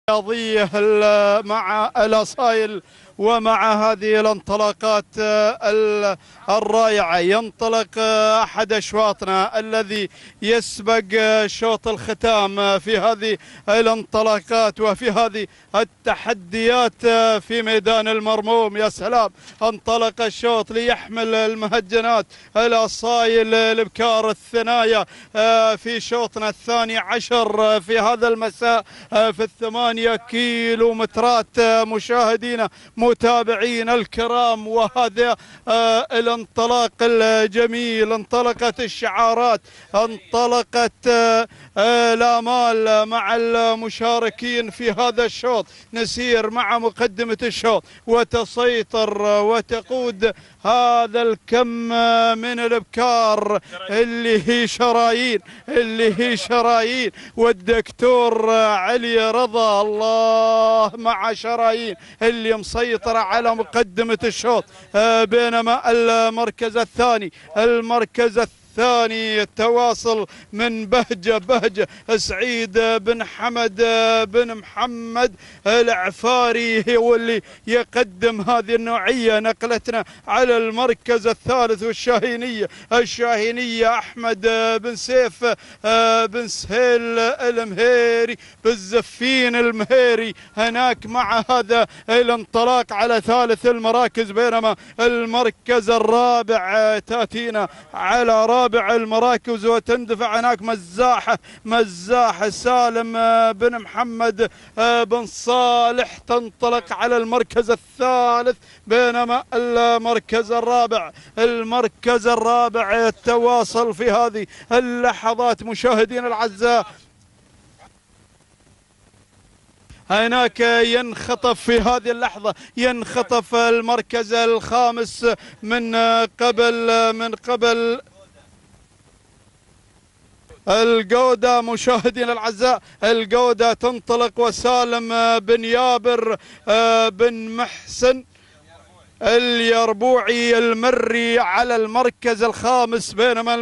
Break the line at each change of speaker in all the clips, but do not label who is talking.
الرياضية مع الأصايل ومع هذه الانطلاقات الرائعة. ينطلق أحد أشواطنا الذي يسبق شوط الختام في هذه الانطلاقات وفي هذه التحديات في ميدان المرموم. يا سلام، انطلق الشوط ليحمل المهجنات الأصايل البكار الثنايا في شوطنا الثاني عشر في هذا المساء في 8 كيلومترات. مشاهدينا متابعين الكرام، وهذا الانطلاق الجميل. انطلقت الشعارات، انطلقت الآمال مع المشاركين في هذا الشوط. نسير مع مقدمة الشوط وتسيطر وتقود هذا الكم من الابكار اللي هي شرايين والدكتور علي رضا الله مع شرايين اللي مسيطرة على مقدمة الشوط. بينما المركز الثاني التواصل من بهجة سعيد بن حمد بن محمد العفاري هو اللي يقدم هذه النوعية. نقلتنا على المركز الثالث والشاهينية أحمد بن سيف بن سهيل المهيري بالزفين المهيري هناك مع هذا الانطلاق على ثالث المراكز. بينما المركز الرابع تاتينا على رابع المراكز وتندفع هناك مزاحة سالم بن محمد بن صالح تنطلق على المركز الثالث. بينما المركز الرابع التواصل في هذه اللحظات مشاهدين الأعزاء هناك ينخطف في هذه اللحظة، ينخطف المركز الخامس من قبل الجودة. مشاهدينا الأعزاء الجودة تنطلق وسالم بن يابر بن محسن اليربوعي المري على المركز الخامس. بينما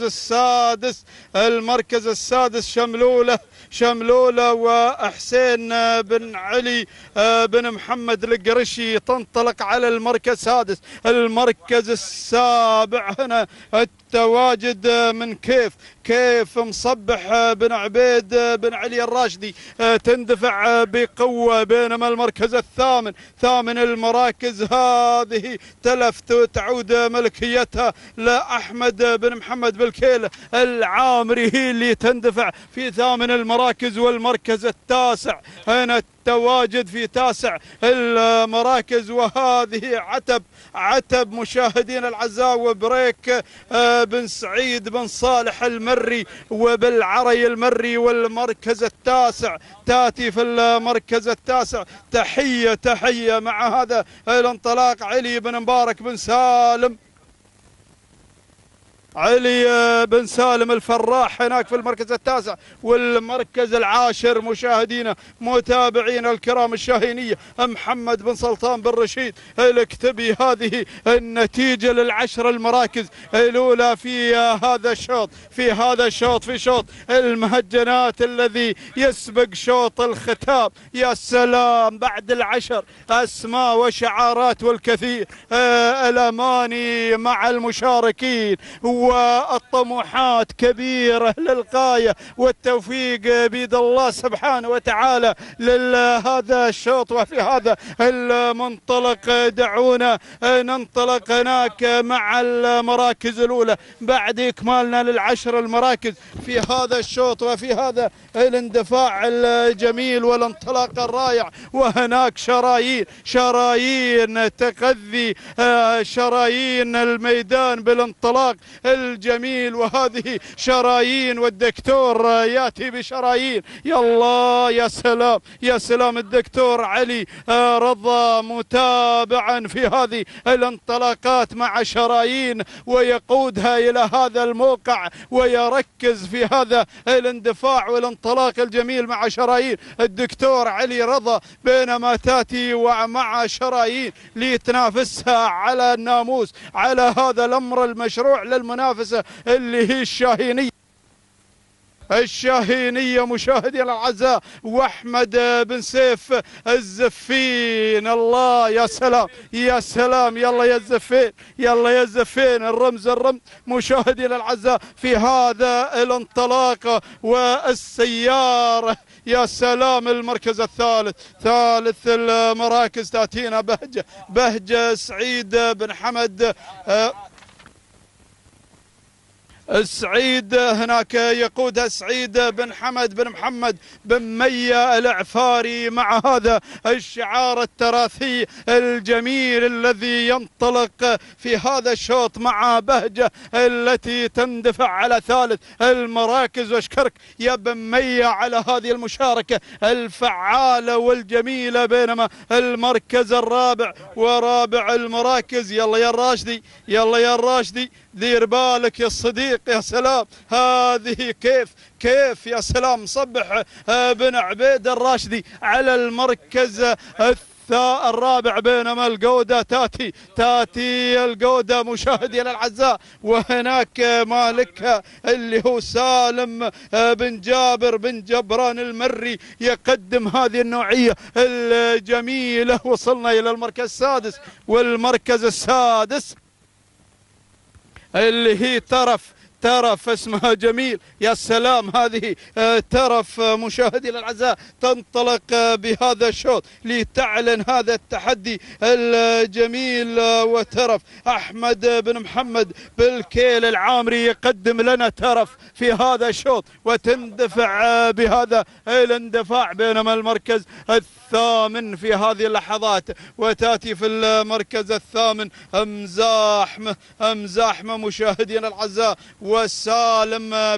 المركز السادس شملولة وحسين بن علي بن محمد القرشي تنطلق على المركز السادس. المركز السابع هنا التواجد من كيف مصبح بن عبيد بن علي الراشدي تندفع بقوة. بينما المركز ثامن المراكز هذه تلفت وتعود ملكيتها لأحمد بن محمد بالكيل العامري هي اللي تندفع في ثامن المراكز. والمركز التاسع هنا التواجد في تاسع المراكز وهذه عتب مشاهدين الأعزاء وبريك بن سعيد بن صالح المري وبالعري المري. والمركز التاسع تاتي في المركز التاسع تحية مع هذا الانطلاق علي بن مبارك بن سالم الفراح هناك في المركز التاسع. والمركز العاشر مشاهدينا متابعين الكرام الشاهينية محمد بن سلطان بن رشيد الكتبي. هذه النتيجة للعشر المراكز الأولى في هذا الشوط في شوط المهجنات الذي يسبق شوط الختام. يا سلام، بعد العشر أسماء وشعارات والكثير الأماني مع المشاركين والطموحات كبيرة للغاية والتوفيق بيد الله سبحانه وتعالى لهذا الشوط. وفي هذا المنطلق دعونا ننطلق هناك مع المراكز الأولى بعد إكمالنا للعشر المراكز في هذا الشوط وفي هذا الاندفاع الجميل والانطلاق الرائع. وهناك شرايين تغذي شرايين الميدان بالانطلاق الجميل. وهذه شرايين والدكتور ياتي بشرايين. يا الله، يا سلام الدكتور علي رضا متابعا في هذه الانطلاقات مع شرايين ويقودها إلى هذا الموقع ويركز في هذا الاندفاع والانطلاق الجميل مع شرايين الدكتور علي رضا. بينما تاتي ومع شرايين لتنافسها على الناموس على هذا الأمر المشروع للمنافسة اللي هي الشاهينية الشاهينية مشاهدينا الأعزاء، وأحمد بن سيف الزفين. الله يا سلام يا سلام، يلا يا الزفين يلا يا الزفين، الرمز مشاهدينا الأعزاء في هذا الانطلاق والسيارة. يا سلام، المركز الثالث، ثالث المراكز تأتينا بهجة سعيد بن حمد السعيد، هناك يقودها سعيد بن حمد بن محمد بن مية العفاري، مع هذا الشعار التراثي الجميل الذي ينطلق في هذا الشوط مع بهجة التي تندفع على ثالث المراكز. واشكرك يا بن مية على هذه المشاركة الفعالة والجميلة. بينما المركز الرابع ورابع المراكز، يلا يا الراشدي يلا يا الراشدي، دير بالك يا الصديق. يا سلام، هذه كيف يا سلام، صبح بن عبيد الراشدي على المركز الرابع. بينما الجودة تاتي الجودة مشاهدينا الأعزاء، وهناك مالكها اللي هو سالم بن جابر بن جبران المري يقدم هذه النوعية الجميلة. وصلنا إلى المركز السادس، والمركز السادس اللي هي ترف اسمها جميل. يا سلام، هذه ترف مشاهدينا الأعزاء تنطلق بهذا الشوط لتعلن هذا التحدي الجميل. وترف أحمد بن محمد بالكيل العامري يقدم لنا ترف في هذا الشوط وتندفع بهذا الاندفاع. بينما المركز الثامن في هذه اللحظات، وتأتي في المركز الثامن أمزاحمة مشاهدينا الأعزاء، وسالم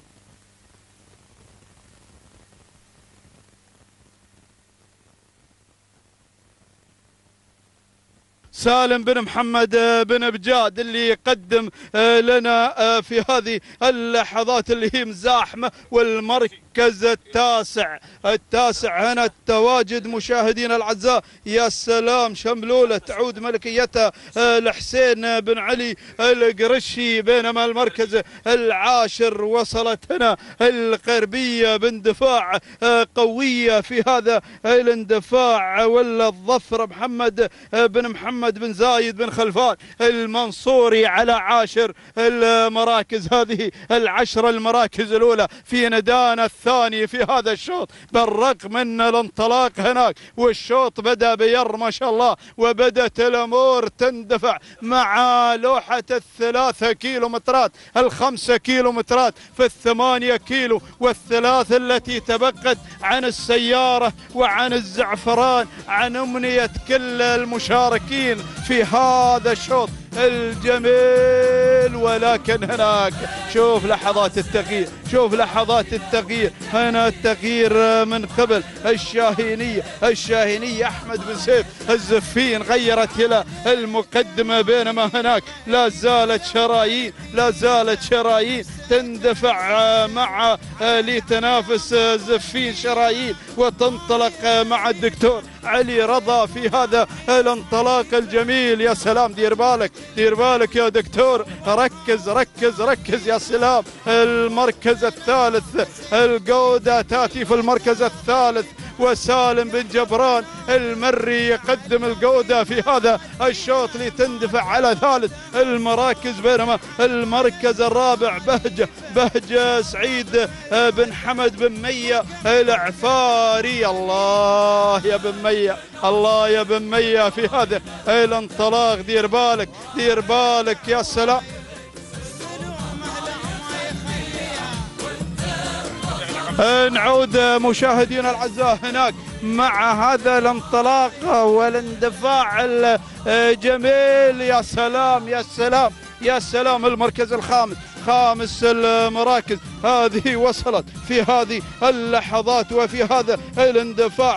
بن محمد بن بجاد اللي يقدم لنا في هذه اللحظات اللي هي مزاحمة. والمركز التاسع هنا التواجد مشاهدينا الأعزاء. يا سلام، شملولة تعود ملكيتها لحسين بن علي القرشي. بينما المركز العاشر وصلت هنا القربية باندفاع قوية في هذا الاندفاع، ولا الظفر محمد بن زايد بن خلفان المنصوري على عاشر المراكز. هذه العشر المراكز الأولى في ندانا الثاني في هذا الشوط، بالرغم من الانطلاق هناك والشوط بدأ بير ما شاء الله، وبدأت الأمور تندفع مع لوحة ال3 كيلومترات، ال5 كيلومترات في ال8 كيلو، والثلاث التي تبقت عن السيارة وعن الزعفران، عن أمنية كل المشاركين في هذا الشوط الجميل. ولكن هناك شوف لحظات التغيير، شوف لحظات التغيير. هنا التغيير من قبل الشاهينية أحمد بن سيف الزفين غيرت إلى المقدمة. بينما هناك لا زالت شرايين تندفع مع لتنافس زفين شرايين، وتنطلق مع الدكتور علي رضا في هذا الانطلاق الجميل. يا سلام، دير بالك يا دكتور، ركز يا سلام. المركز الثالث الجودة تأتي في المركز الثالث، وسالم بن جبران المري يقدم الجودة في هذا الشوط لتندفع على ثالث المراكز. بينما المركز الرابع بهجة سعيد بن حمد بن مية العفاري. الله يا بن مية في هذا الانطلاق. دير بالك يا سلام. نعود مشاهدينا الأعزاء هناك مع هذا الانطلاق والاندفاع الجميل. يا سلام المركز الخامس، خامس المراكز هذه وصلت في هذه اللحظات وفي هذا الاندفاع.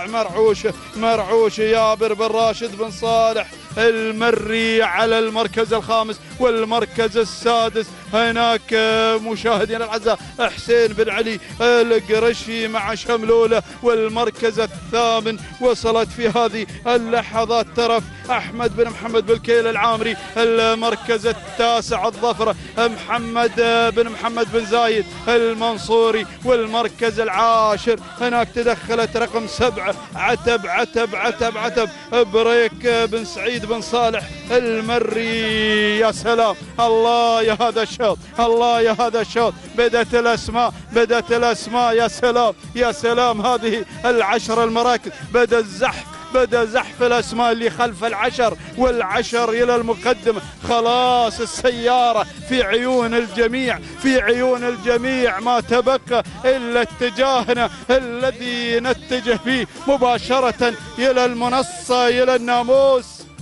مرعوش يابر بن راشد بن صالح المري على المركز الخامس، والمركز السادس هناك مشاهدينا الأعزاء حسين بن علي القرشي مع شملولة. والمركز الثامن وصلت في هذه اللحظات ترف أحمد بن محمد بالكيل العامري. المركز التاسع الظفر محمد بن محمد بن زايد المنصوري. والمركز العاشر هناك تدخلت رقم 7 عتب بريك بن سعيد بن صالح المري. يا سلام، الله يا هذا الشوط، الله يا هذا الشوط. بدأت الأسماء يا سلام هذه العشر المراكز. بدأ زحف الأسماء اللي خلف العشر والعشر إلى المقدمة. خلاص السيارة في عيون الجميع ما تبقى إلا اتجاهنا الذي نتجه فيه مباشرة إلى المنصة إلى الناموس،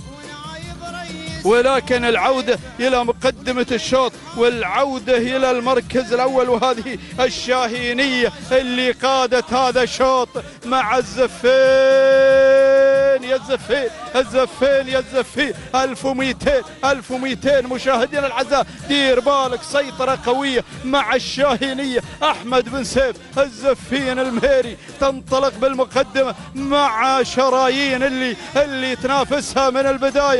ولكن العودة إلى مقدمة الشوط والعودة إلى المركز الأول. وهذه الشاهينية اللي قادت هذا الشوط مع الزفين 1200 مشاهدينا الأعزاء. دير بالك، سيطرة قوية مع الشاهينية. أحمد بن سيف الزفين المهيري تنطلق بالمقدمة مع شرايين اللي تنافسها من البداية.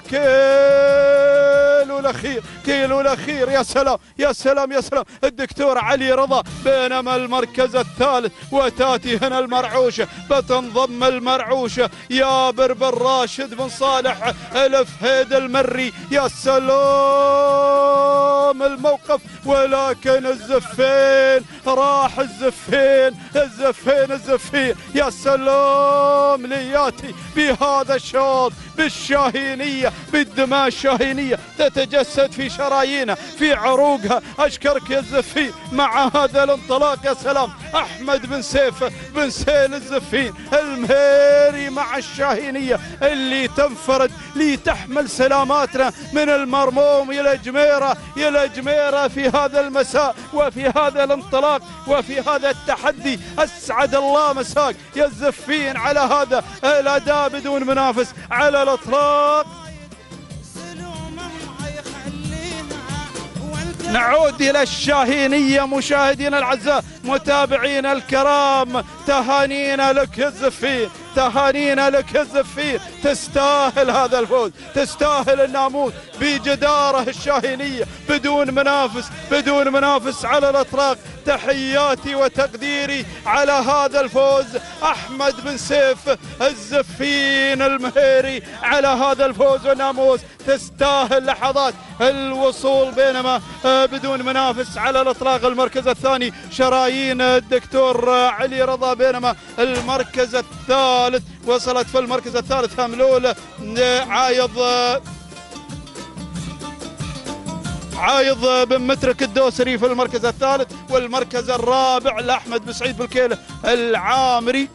كيلو الأخير يا سلام الدكتور علي رضا. بينما المركز الثالث وتاتي هنا المرعوشة، بتنضم المرعوشة يابر بن راشد بن صالح الفهيد المري. يا سلام الموقف، ولكن الزفين راح الزفين. يا سلام لياتي بهذا الشوط بالشاهينية، بالدماء الشاهينية تتجسد في شرايينها في عروقها. أشكرك يا الزفين مع هذا الانطلاق. يا سلام، أحمد بن سيف بن سيل الزفين المهيري مع الشاهينية اللي تنفرد لتحمل سلاماتنا من المرموم إلى جميرة في هذا المساء وفي هذا الانطلاق وفي هذا التحدي. أسعد الله مساك يا الزفين على هذا الأداء بدون منافس على الأطلاق. نعود إلى الشاهينية مشاهدينا الأعزاء، متابعينا الكرام. تهانينا لك يا الزفين، تهانينا لك يا الزفين. تستاهل هذا الفوز، تستاهل الناموس بجدارة الشاهينية بدون منافس على الأطلاق. تحياتي وتقديري على هذا الفوز أحمد بن سيف الزفين المهيري على هذا الفوز والناموس. تستاهل لحظات الوصول، بينما بدون منافس على الأطلاق. المركز الثاني شرايين الدكتور علي رضا، بينما المركز الثالث وصلت في المركز الثالث هملول عايض بن مترك الدوسري في المركز الثالث. والمركز الرابع لأحمد بن سعيد بالكيلة العامري.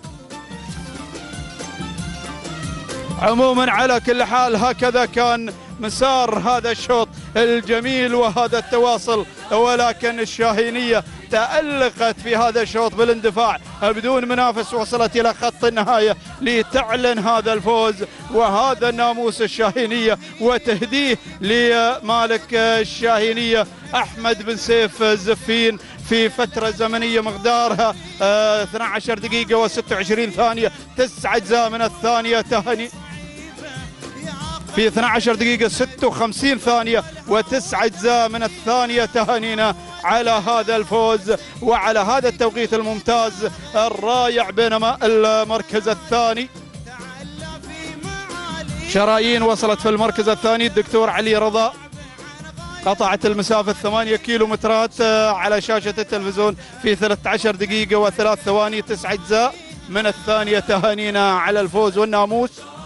عموما على كل حال هكذا كان مسار هذا الشوط الجميل وهذا التواصل، ولكن الشاهينية تألقت في هذا الشوط بالاندفاع بدون منافس. وصلت إلى خط النهاية لتعلن هذا الفوز وهذا الناموس الشاهينية وتهديه لمالك الشاهينية أحمد بن سيف الزفين في فترة زمنية مقدارها 12 دقيقة و26 ثانية 9 أجزاء من الثانية. تهاني في 12 دقيقة 56 ثانية و9 أجزاء من الثانية. تهانينا على هذا الفوز وعلى هذا التوقيت الممتاز الرائع. بينما المركز الثاني شرايين وصلت في المركز الثاني الدكتور علي رضا، قطعت المسافة 8 كيلومترات على شاشة التلفزيون في 13 دقيقة و3 ثواني 9 أجزاء من الثانية. تهانينا على الفوز والناموس.